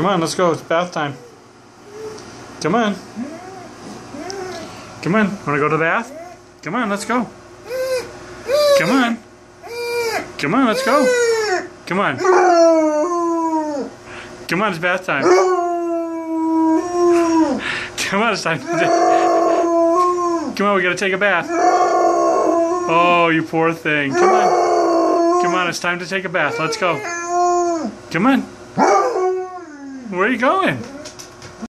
Come on, let's go. It's bath time. Come on. Come on. Want to go to the bath? Come on, let's go. Come on. Come on, let's go. Come on. Come on, it's bath time. Come on, it's time. Come on, we gotta take a bath. Oh, you poor thing. Come on. Come on, it's time to take a bath. Let's go. Come on. Where are you going?